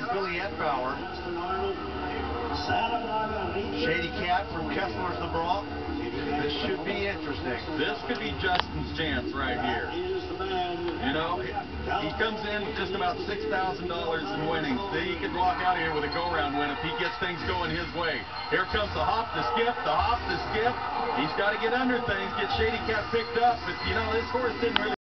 Billy Entbauer. Shady Cat from Kessler's the bronc. This should be interesting. This could be Justin's chance right here. You know, he comes in with just about $6,000 in winnings. He could walk out of here with a go-round win if he gets things going his way. Here comes the hop, the skip, the hop, the skip. He's got to get under things, get Shady Cat picked up. But, you know, this horse didn't really